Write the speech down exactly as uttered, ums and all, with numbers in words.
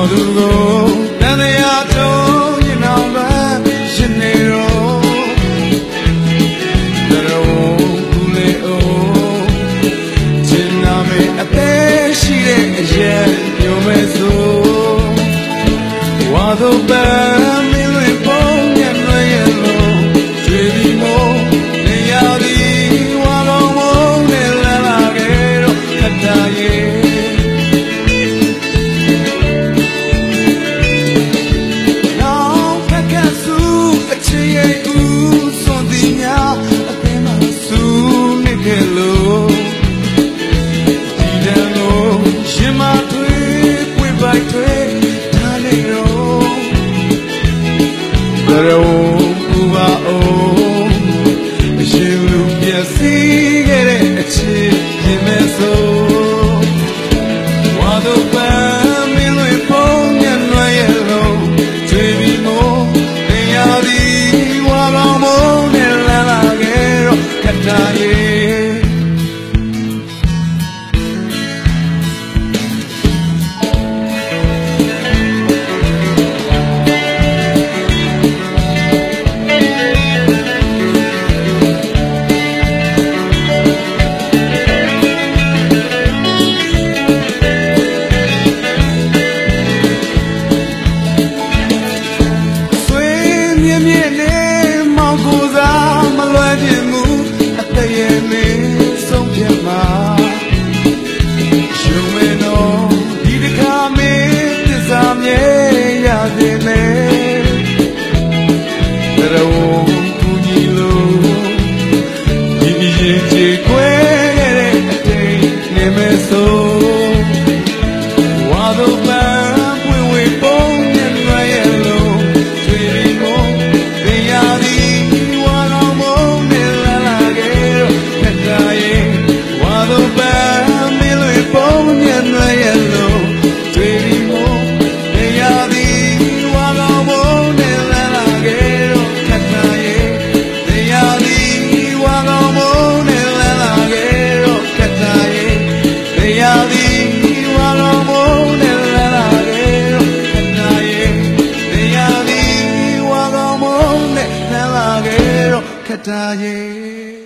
သူကိုတန်တရားထုံးရင်အောင်ပဲရှင်နေတော့တရဝကူလေအိုချင်နာမေအသေးရှိတဲ့အရဲ့ညိုမဲ့ဆိုဝါတို့ပန်းမင်းလွင်ပုံညံ့လွယ်ရလို့ကြွေပြီးမို့နေရသည်ဝါလုံးမုံနဲ့လာလာခဲ့တော့ခတ်တာရဲ့Kataye